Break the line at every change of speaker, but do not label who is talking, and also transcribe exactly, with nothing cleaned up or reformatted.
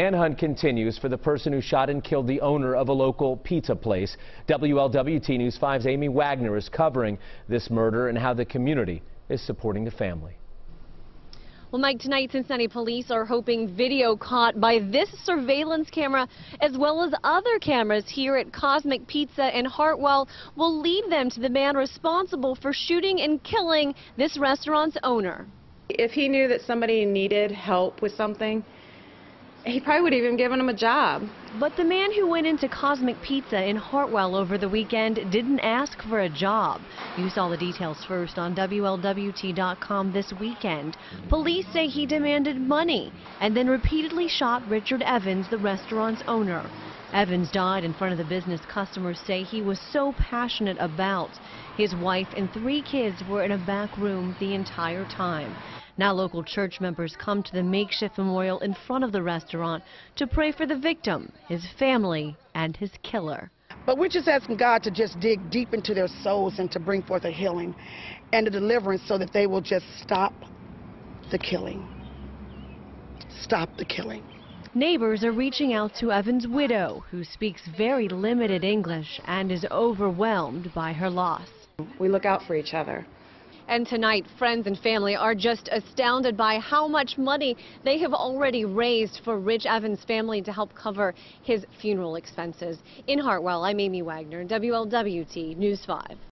Manhunt continues for the person who shot and killed the owner of a local pizza place. W L W T News five's Amy Wagner is covering this murder and how the community is supporting the family.
Well, Mike, tonight Cincinnati police are hoping video caught by this surveillance camera, as well as other cameras here at Cosmic Pizza in Hartwell, will lead them to the man responsible for shooting and killing this restaurant's owner.
If he knew that somebody needed help with something, he probably would have even given him a job.
But the man who went into Cosmic Pizza in Hartwell over the weekend didn't ask for a job. You saw the details first on W L W T dot com this weekend. Police say he demanded money and then repeatedly shot Richard Evans, the restaurant's owner. Evans died in front of the business customers say he was so passionate about. His wife and three kids were in a back room the entire time. Now local church members come to the makeshift memorial in front of the restaurant to pray for the victim, his family, and his killer.
But we're just asking God to just dig deep into their souls and to bring forth a healing and a deliverance so that they will just stop the killing. Stop the killing.
Neighbors are reaching out to Evans' widow, who speaks very limited English and is overwhelmed by her loss.
We look out for each other.
And tonight, friends and family are just astounded by how much money they have already raised for Rich Evans' family to help cover his funeral expenses. In Hartwell, I'm Amy Wagner, W L W T News five.